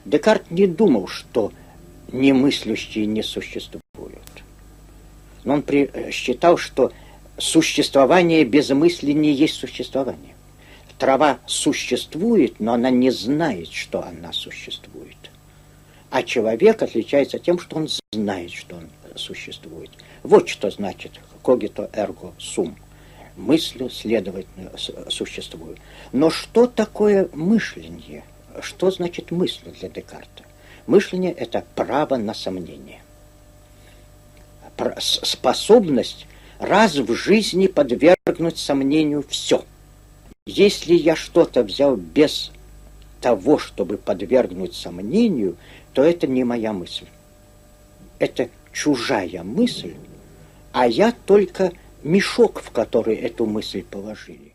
Декарт не думал, что немыслящие не существуют. Но он считал, что существование без мысли не есть существование. Трава существует, но она не знает, что она существует. А человек отличается тем, что он знает, что он существует. Вот что значит «cogito ergo sum». Мыслю, следовательно, существую. Но что такое мышление? Что значит мысль для Декарта? Мышление – это право на сомнение. Способность раз в жизни подвергнуть сомнению все. Если я что-то взял без того, чтобы подвергнуть сомнению, то это не моя мысль. Это чужая мысль, а я только мешок, в который эту мысль положили.